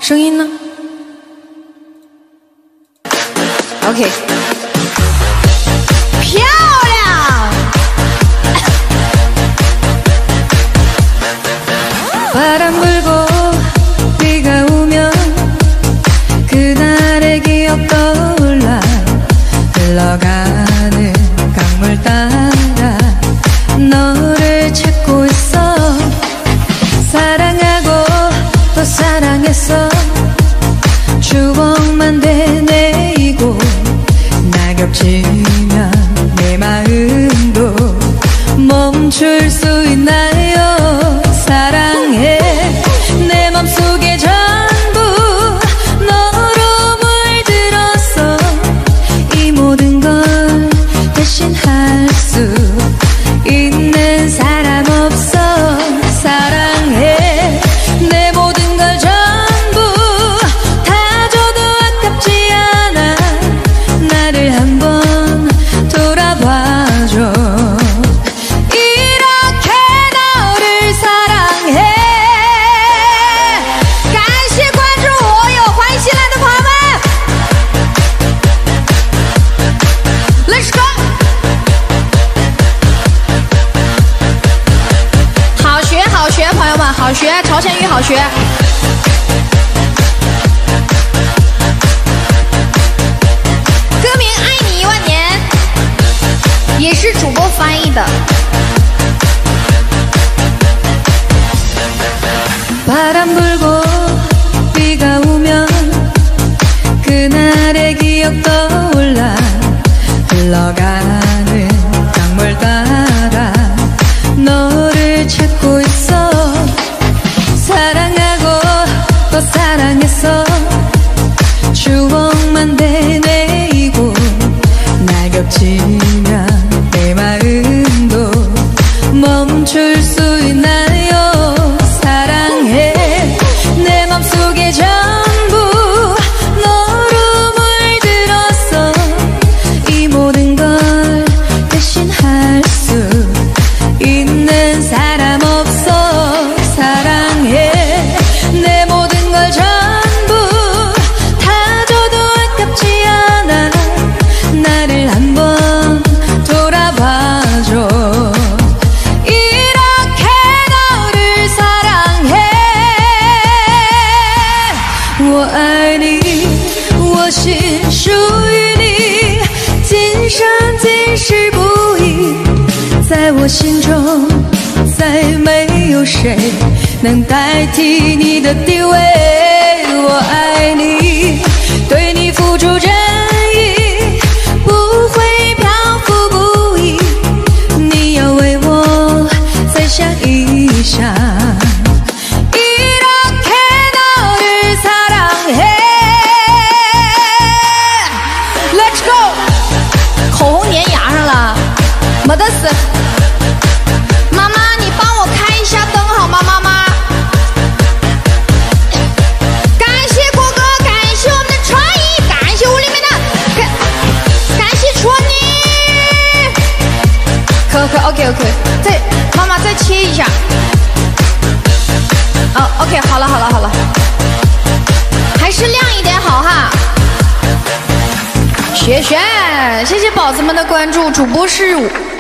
声音呢 ？OK， 漂亮。바람 불고 비가 오면 그날의 기억 떠올라 흘러가는 강물 따라 너를 찾고 있어. 사랑하고 또 사랑했어. 추억만 되뇌이고 낙엽치면 내 마음도 멈출 수 있나요? 사랑해 내 맘속에 전부 너로 물들었어. 이 모든 걸 대신할 수 있는 사람 없어. 사랑해 내 모든 걸 전부 다 줘도 아깝지 않아. 나를 한번 돌아봐줘.好学朝鲜语好学。歌名《爱你10000年》也是主播翻译的。바람 불고 비가 오면 그날의 기억 떠올라 흘러가는 강물 따라 너를 찾고 있어. 사랑하고 또 사랑했어. 추억만 되뇌이고 낙엽치면 내 마음도 멈출 수 있나요? 사랑해 내 맘속에 전부 너로 물들었어. 이 모든 걸 대신할 수 있는 사람 없어. 사랑해 내 모든 걸 전부 다 줘도 아깝지 않아. 나를 한번 돌아봐줘. 이렇게 너를 사랑해. 我爱你我心属于你今生今世不移。在我心中再没有谁能代替你的地位。我爱你对你付出真意不会漂浮不已。你要为我再想一想。 没得事，妈妈，你帮我开一下灯好吗？妈妈，感谢国歌，感谢我们的传艺，感谢屋里面的，感谢戳你。可 OK， 再妈妈再切一下。哦 ，OK， 好了，还是亮一点好哈。学，谢谢宝子们的关注，主播是。